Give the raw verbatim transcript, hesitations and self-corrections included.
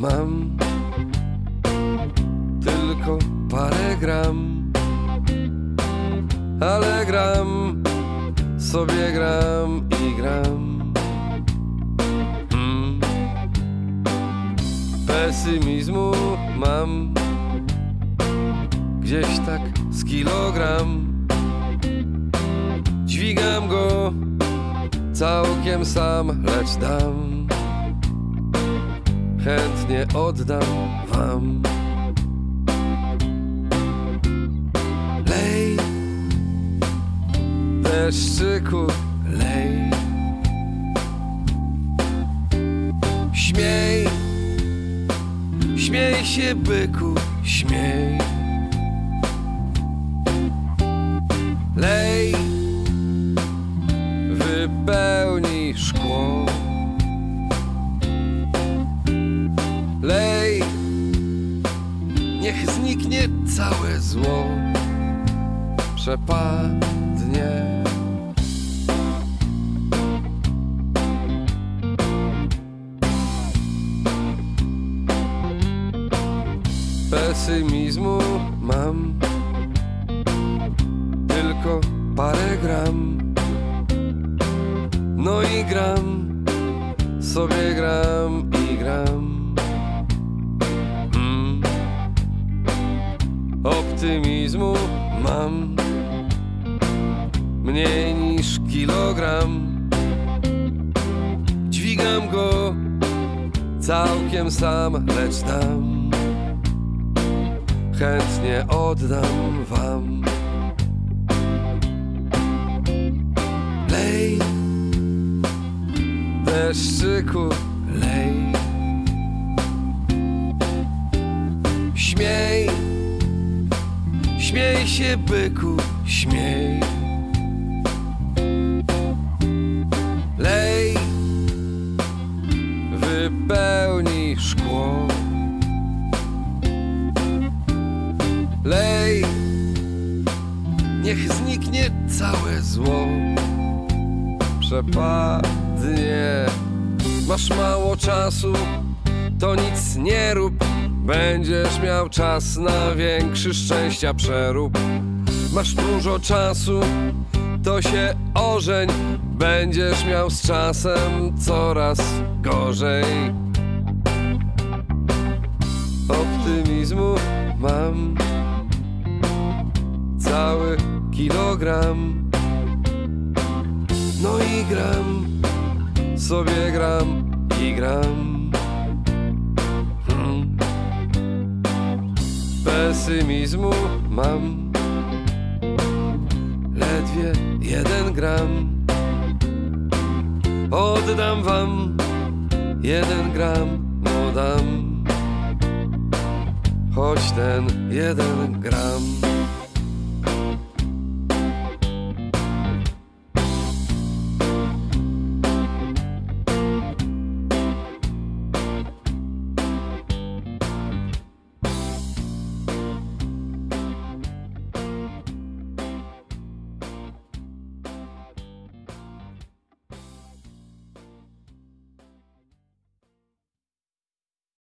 mam tylko parę gram, ale gram, sobie gram i gram. hmm. Pesymizmu mam gdzieś tak z kilogram. Dźwigam go całkiem sam, lecz dam, chętnie oddam wam. Lej, deszczyku, lej. Śmiej, śmiej się, byku, śmiej. Lej, wypełnij szkło. Lej, niech zniknie całe zło. Przepadnie. Pesymizmu mam tylko parę gram. No i gram, sobie gram i gram. mm. Optymizmu mam mniej niż kilogram. Dźwigam go całkiem sam, lecz dam, chętnie oddam wam. Lej, deszczyku, lej. Śmiej, śmiej się, byku, śmiej. Lej, wypełnij szkło. Lej, niech zniknie całe zło. Przepadnie. Masz mało czasu, to nic nie rób. Będziesz miał czas na większy szczęścia przerób. Masz dużo czasu, to się ożeń. Będziesz miał z czasem coraz gorzej. Optymizmu mam cały kilogram. No i gram, sobie gram i gram. hmm. Pesymizmu mam ledwie jeden gram. Oddam wam jeden gram, no dam, choć ten jeden gram